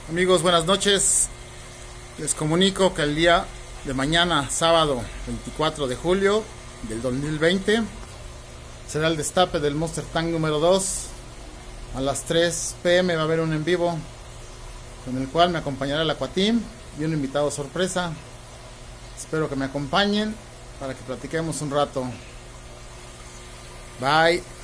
Amigos, buenas noches. Les comunico que el día de mañana, sábado 24 de julio del 2020, será el destape del Monster Tank número 2. A las 3 p.m. va a haber un en vivo con el cual me acompañará el Aquatem y un invitado sorpresa. Espero que me acompañen para que platiquemos un rato. Bye.